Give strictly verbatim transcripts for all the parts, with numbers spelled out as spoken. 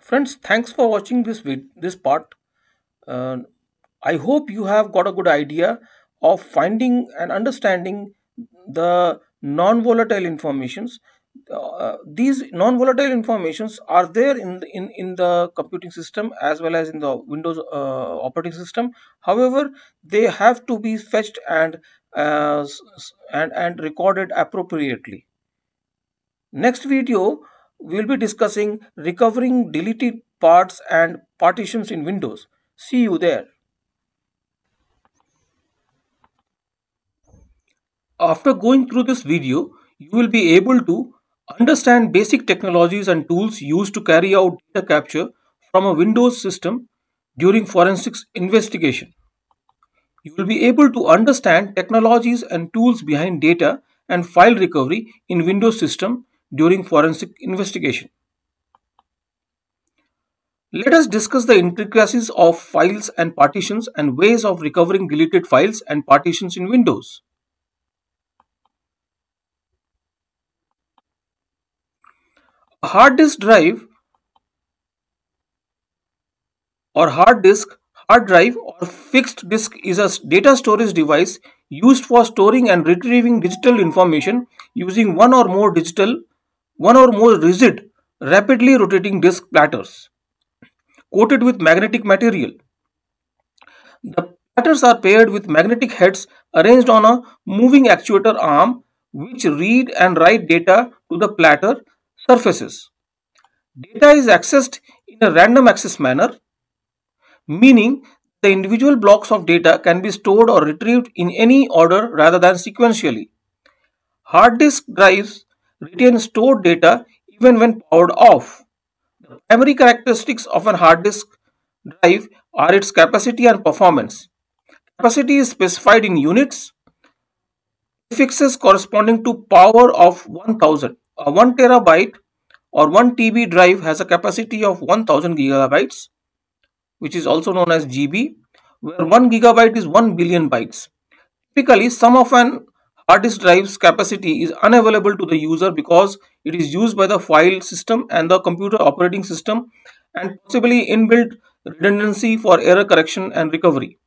Friends, thanks for watching this vid- this part. Uh, I hope you have got a good idea of finding and understanding the non-volatile informations. Uh, these non-volatile informations are there in the, in in the computing system as well as in the Windows uh, operating system. However, they have to be fetched and uh, s- s- and and recorded appropriately. Next video, we will be discussing recovering deleted parts and partitions in Windows. See you there. After going through this video, you will be able to understand basic technologies and tools used to carry out data capture from a Windows system during forensics investigation. You will be able to understand technologies and tools behind data and file recovery in Windows system during forensic investigation. Let us discuss the intricacies of files and partitions and ways of recovering deleted files and partitions in Windows. A hard disk drive or hard disk, hard drive or fixed disk is a data storage device used for storing and retrieving digital information using one or more digital, one or more rigid, rapidly rotating disk platters coated with magnetic material. The platters are paired with magnetic heads arranged on a moving actuator arm which read and write data to the platter surfaces. Data is accessed in a random access manner, meaning the individual blocks of data can be stored or retrieved in any order rather than sequentially. Hard disk drives retain stored data even when powered off. Primary characteristics of a hard disk drive are its capacity and performance. Capacity is specified in units, prefixes corresponding to power of one thousand. A one terabyte or one T B drive has a capacity of one thousand gigabytes, which is also known as G B, where one gigabyte is one billion bytes. Typically, some of an hard disk drive's capacity is unavailable to the user because it is used by the file system and the computer operating system and possibly inbuilt redundancy for error correction and recovery.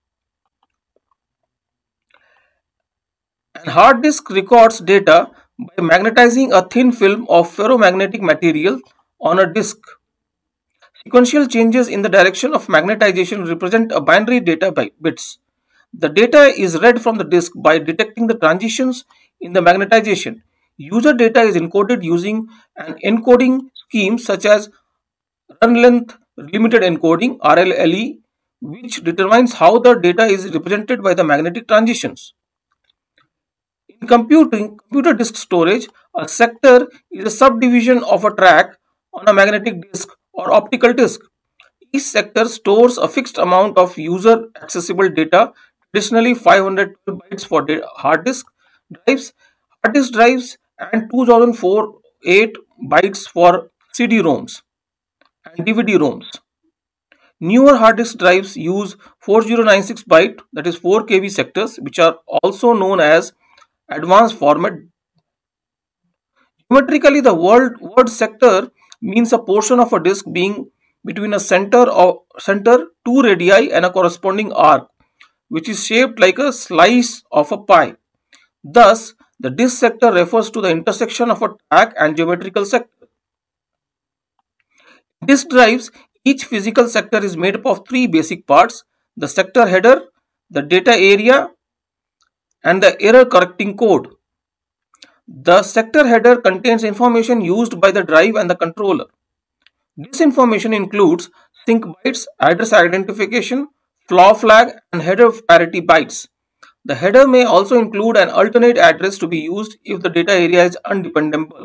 An hard disk records data by magnetizing a thin film of ferromagnetic material on a disk. Sequential changes in the direction of magnetization represent a binary data by bits. The data is read from the disk by detecting the transitions in the magnetization. User data is encoded using an encoding scheme such as run length limited encoding R L L E, which determines how the data is represented by the magnetic transitions. In computing, computer disk storage, a sector is a subdivision of a track on a magnetic disk or optical disk. Each sector stores a fixed amount of user accessible data, traditionally five hundred bytes for hard disk drives, hard disk drives, and two thousand four eight bytes for C D ROMs and D V D ROMs. Newer hard disk drives use forty ninety-six byte, that is four K B sectors, which are also known as advanced format. Geometrically, the word, word sector means a portion of a disk being between a center or center, two radii, and a corresponding arc, which is shaped like a slice of a pie. Thus, the disk sector refers to the intersection of a track and geometrical sector. Disk drives, each physical sector is made up of three basic parts: the sector header, the data area, and the error correcting code. The sector header contains information used by the drive and the controller. This information includes sync bytes, address identification, flaw flag, and header parity bytes. The header may also include an alternate address to be used if the data area is undependable.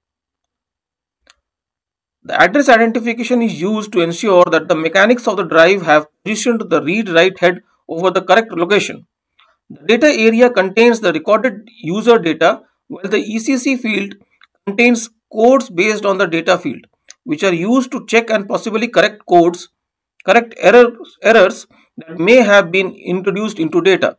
The address identification is used to ensure that the mechanics of the drive have positioned the read-write head over the correct location. The data area contains the recorded user data, while the E C C field contains codes based on the data field, which are used to check and possibly correct codes, correct errors, errors that may have been introduced into data.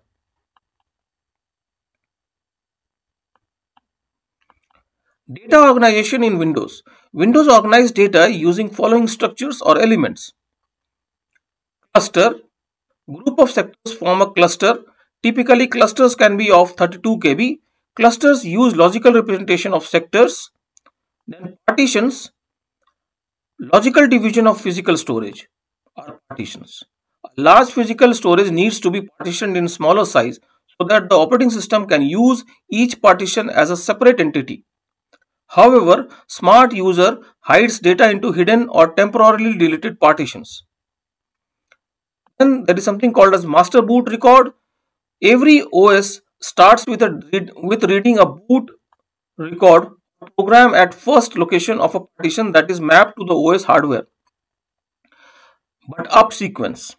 Data organization in Windows. Windows organizes data using following structures or elements. Cluster. Group of sectors form a cluster. Typically, clusters can be of thirty-two K B. Clusters use logical representation of sectors. Then partitions. Logical division of physical storage are partitions. A large physical storage needs to be partitioned in smaller size so that the operating system can use each partition as a separate entity. However, smart user hides data into hidden or temporarily deleted partitions. Then there is something called as master boot record. Every O S starts with a read, with reading a boot record program at first location of a partition that is mapped to the O S hardware, but up sequence.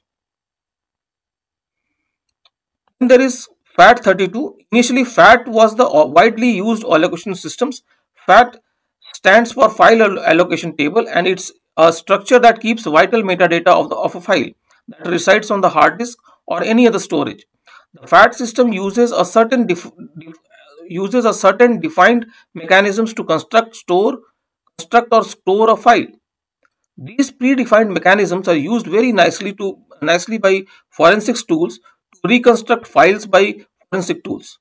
Then there is FAT thirty-two. Initially, FAT was the widely used allocation systems. FAT stands for file allocation table, and it's a structure that keeps vital metadata of, the, of a file that resides on the hard disk or any other storage. The FAT system uses a certain def, def, uses a certain defined mechanisms to construct, store, construct or store a file. These predefined mechanisms are used very nicely to nicely by forensics tools to reconstruct files by forensic tools.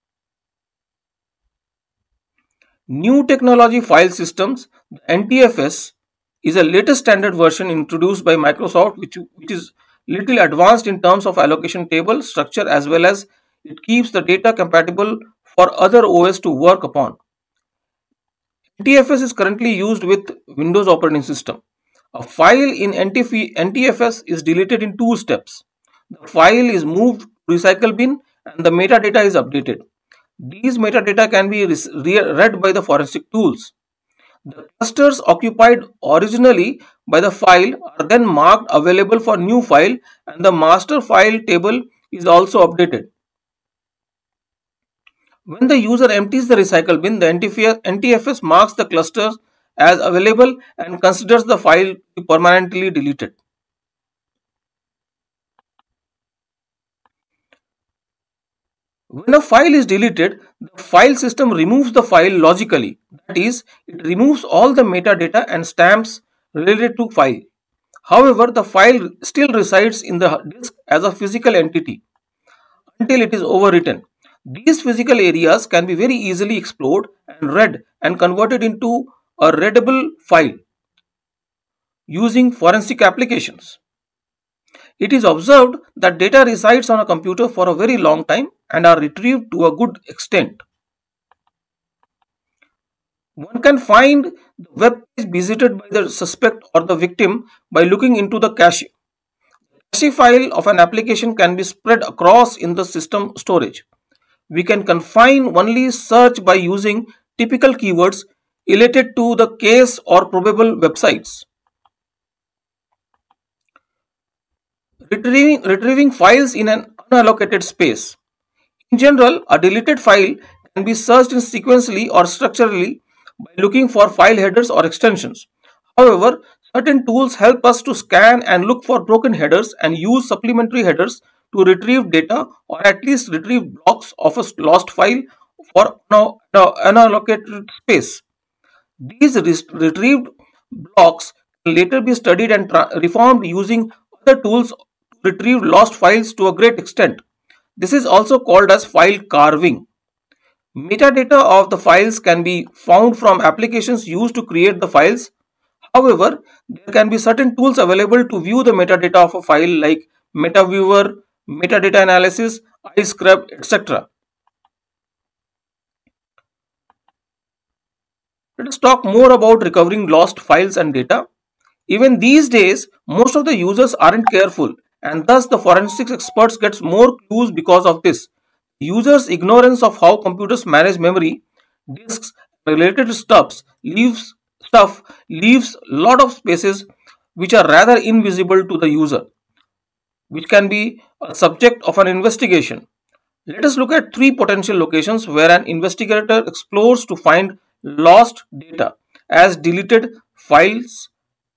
New technology file systems, the N T F S, is a latest standard version introduced by Microsoft, which, which is little advanced in terms of allocation table structure, as well as it keeps the data compatible for other O S to work upon. N T F S is currently used with Windows operating system. A file in N T F S is deleted in two steps. The file is moved to recycle bin and the metadata is updated. These metadata can be read by the forensic tools. The clusters occupied originally by the file are then marked available for new file, and the master file table is also updated. When the user empties the recycle bin, the N T F S marks the clusters as available and considers the file to be permanently deleted. When a file is deleted, the file system removes the file logically. That is, it removes all the metadata and stamps related to file. However, the file still resides in the disk as a physical entity until it is overwritten. These physical areas can be very easily explored and read and converted into a readable file using forensic applications. It is observed that data resides on a computer for a very long time and are retrieved to a good extent. One can find the web page visited by the suspect or the victim by looking into the cache. The cache file of an application can be spread across in the system storage. We can confine only search by using typical keywords related to the case or probable websites. Retrieving, retrieving files in an unallocated space. In general, a deleted file can be searched in sequentially or structurally by looking for file headers or extensions. However, certain tools help us to scan and look for broken headers and use supplementary headers to retrieve data or at least retrieve blocks of a lost file for unallocated space. These retrieved blocks can later be studied and reformed using other tools to retrieve lost files to a great extent. This is also called as file carving. Metadata of the files can be found from applications used to create the files. However, there can be certain tools available to view the metadata of a file like MetaViewer, metadata analysis, iScrub, et cetera. Let us talk more about recovering lost files and data. Even these days, most of the users aren't careful, and thus the forensics experts get more clues because of this. Users' ignorance of how computers manage memory, disks, related stuffs leaves stuff leaves a lot of spaces which are rather invisible to the user, which can be a subject of an investigation. Let us look at three potential locations where an investigator explores to find lost data as deleted files,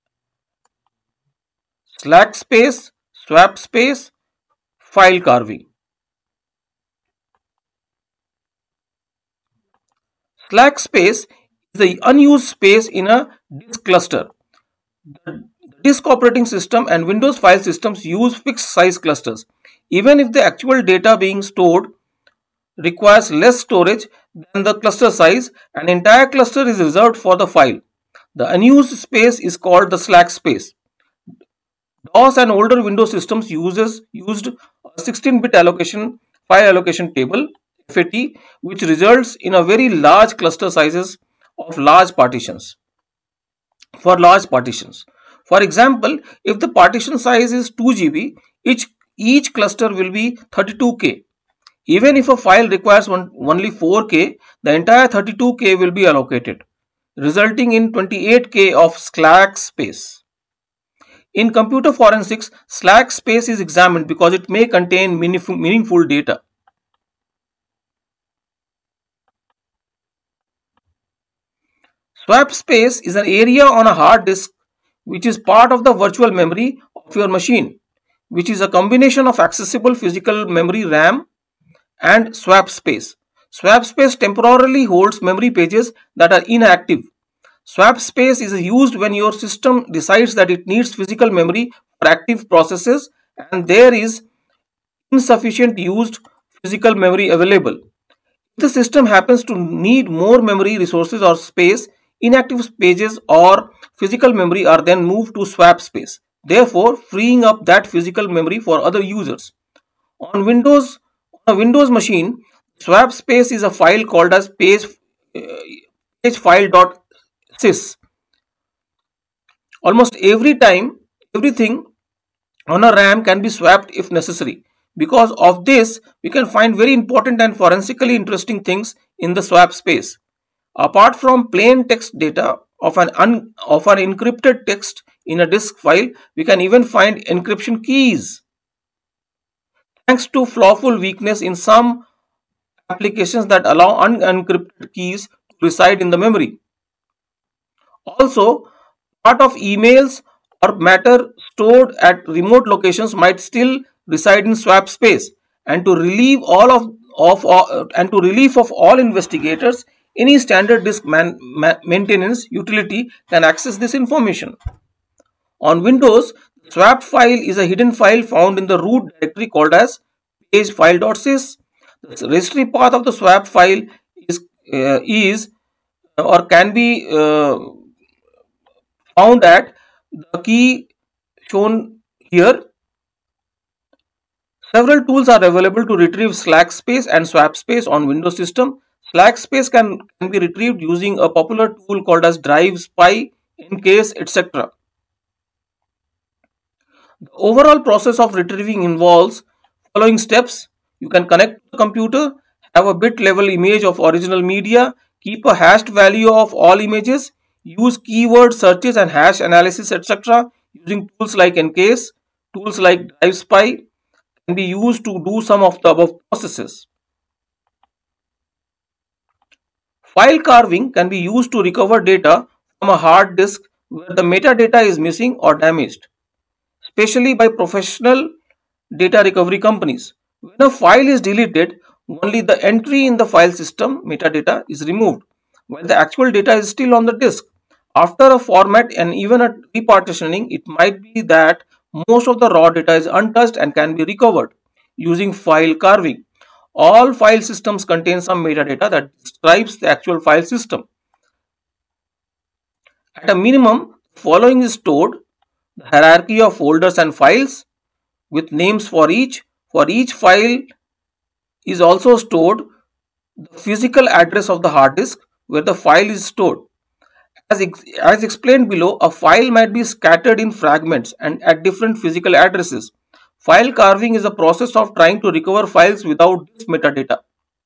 slack space, swap space, file carving. Slack space is the unused space in a disk cluster. The disk operating system and Windows file systems use fixed size clusters. Even if the actual data being stored requires less storage than the cluster size, an entire cluster is reserved for the file. The unused space is called the slack space. DOS and older Windows systems uses used a sixteen bit allocation file allocation table F A T, which results in a very large cluster sizes of large partitions for large partitions. For example, if the partition size is two G B, each each cluster will be thirty-two K. Even if a file requires one, only four K, the entire thirty-two K will be allocated, resulting in twenty-eight K of slack space. In computer forensics, slack space is examined because it may contain meaningful, meaningful data. Swap space is an area on a hard disk which is part of the virtual memory of your machine, which is a combination of accessible physical memory RAM and swap space. Swap space temporarily holds memory pages that are inactive. Swap space is used when your system decides that it needs physical memory for active processes and there is insufficient used physical memory available. If the system happens to need more memory resources or space, inactive pages or physical memory are then moved to swap space, therefore freeing up that physical memory for other users. On Windows, on a Windows machine, swap space is a file called as page, uh, pagefile.sys. Almost every time, everything on a RAM can be swapped if necessary. Because of this, we can find very important and forensically interesting things in the swap space. Apart from plain text data of an, un, of an encrypted text in a disk file, we can even find encryption keys. Thanks to flawful weakness in some applications that allow unencrypted keys to reside in the memory. Also, part of emails or matter stored at remote locations might still reside in swap space, and to relieve all of, of uh, and to relief of all investigators, any standard disk man, ma maintenance utility can access this information. On Windows, the swap file is a hidden file found in the root directory called as pagefile.sys. The registry path of the swap file is uh, is or can be uh, found at the key shown here. Several tools are available to retrieve slack space and swap space on Windows system. Slack space can, can be retrieved using a popular tool called as Drive Spy, Encase, et cetera. The overall process of retrieving involves following steps. You can connect to the computer, have a bit level image of original media, keep a hashed value of all images, use keyword searches and hash analysis, et cetera. Using tools like Encase, tools like Drive Spy can be used to do some of the above processes. File carving can be used to recover data from a hard disk where the metadata is missing or damaged, especially by professional data recovery companies. When a file is deleted, only the entry in the file system metadata is removed, while the actual data is still on the disk. After a format and even a repartitioning, it might be that most of the raw data is untouched and can be recovered using file carving. All file systems contain some metadata that describes the actual file system. At a minimum, the following is stored: the hierarchy of folders and files with names for each. For each file is also stored the physical address of the hard disk where the file is stored. As, ex as explained below, a file might be scattered in fragments and at different physical addresses. File carving is a process of trying to recover files without this metadata.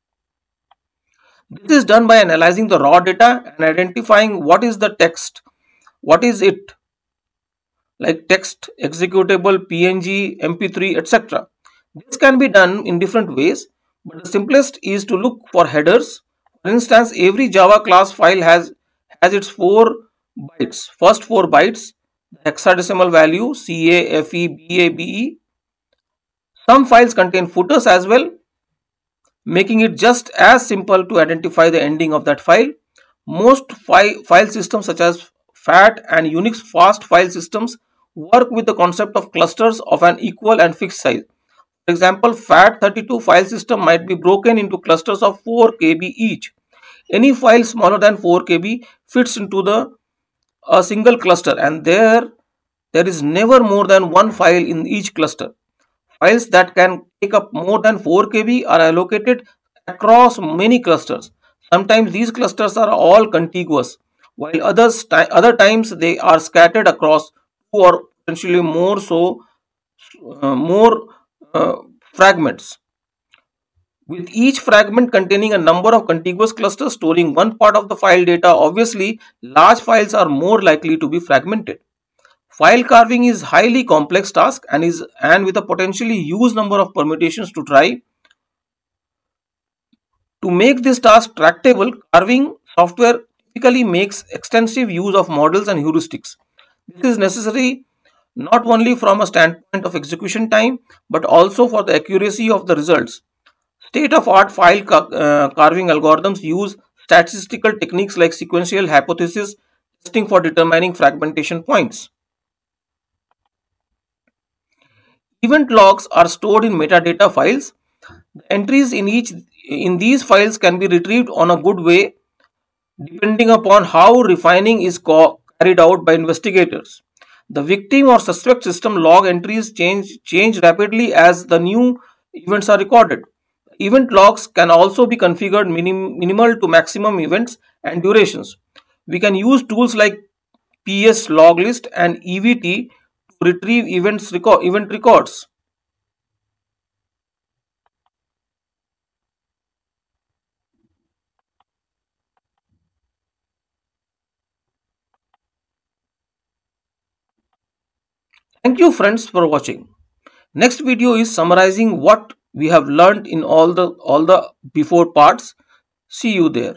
This is done by analyzing the raw data and identifying what is the text, what is it, like text, executable, P N G, M P three, et cetera. This can be done in different ways, but the simplest is to look for headers. For instance, every Java class file has, has its four bytes, first four bytes, the hexadecimal value C A, F E, B A, B E. Some files contain footers as well, making it just as simple to identify the ending of that file. Most fi file systems such as FAT and Unix fast file systems work with the concept of clusters of an equal and fixed size. For example, FAT thirty-two file system might be broken into clusters of four K B each. Any file smaller than four K B fits into the a single cluster, and there there is never more than one file in each cluster. Files that can take up more than four K B are allocated across many clusters. Sometimes these clusters are all contiguous, while others other times they are scattered across two or potentially more so uh, more uh, fragments. With each fragment containing a number of contiguous clusters storing one part of the file data, obviously large files are more likely to be fragmented. File carving is highly complex task and is and with a potentially huge number of permutations to try. To make this task tractable, carving software typically makes extensive use of models and heuristics. This is necessary not only from a standpoint of execution time but also for the accuracy of the results. State-of-art file ca- uh, carving algorithms use statistical techniques like sequential hypothesis testing for determining fragmentation points. Event logs are stored in metadata files. The entries in each in these files can be retrieved on a good way depending upon how refining is co- carried out by investigators. The victim or suspect system log entries change change rapidly as the new events are recorded. Event logs can also be configured minim, minimal to maximum events and durations. We can use tools like P S log list and E V T to retrieve events record, event records. Thank you friends for watching. Next video is summarizing what we have learned in all the all the before parts. See you there.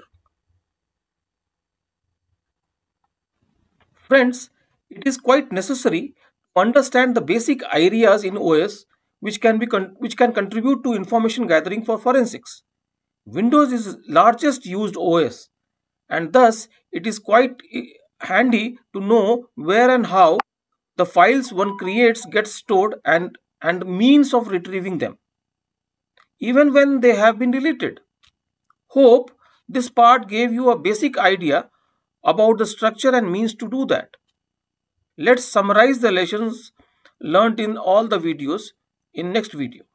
Friends, it is quite necessary to understand the basic areas in O S which can be con- which can contribute to information gathering for forensics. Windows is largest used O S and thus it is quite eh, handy to know where and how the files one creates get stored and and means of retrieving them even when they have been deleted. Hope this part gave you a basic idea about the structure and means to do that. Let's summarize the lessons learned in all the videos in next video.